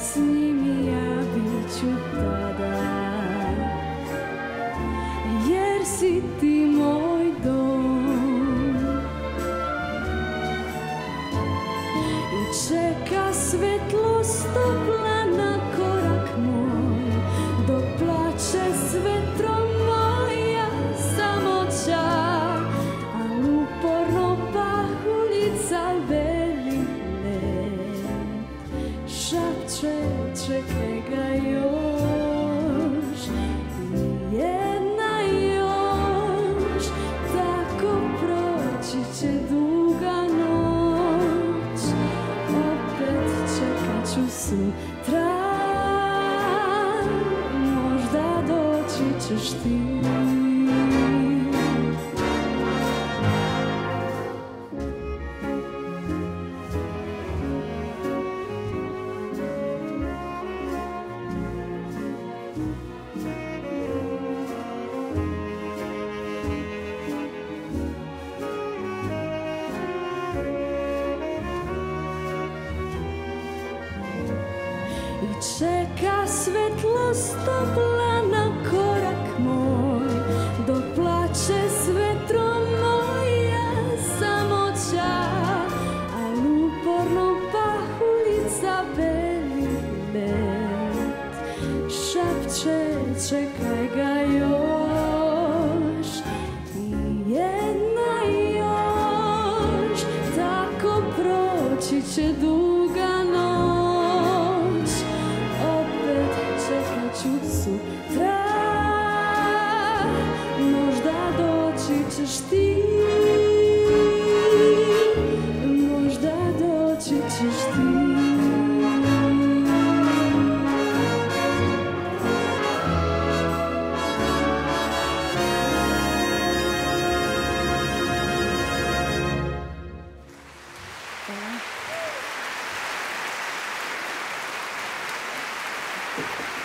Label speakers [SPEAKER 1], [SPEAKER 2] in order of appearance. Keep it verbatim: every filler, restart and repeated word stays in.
[SPEAKER 1] s njim ja bit ću tada, jer si ti moj dom. I čeka svetlost topla na korak moj, dok plače s vetrom moja samoća, a uporno pahuljica veli led. Šapče, čekaj ga još, i jedna još, tako proći će duga noć. Opet čekat ću sutra, možda doći ćeš ti. I čeka svetlost topla na korak moj, dok plače s vetrom moja samoća, a uporno pahuljica veli led. Šapče, čekaj ga još, i jedna još, tako proći će duga noć. Opet čekat ću sutra, možda doći ćeš ti, možda doći ćeš ti.
[SPEAKER 2] Thank you.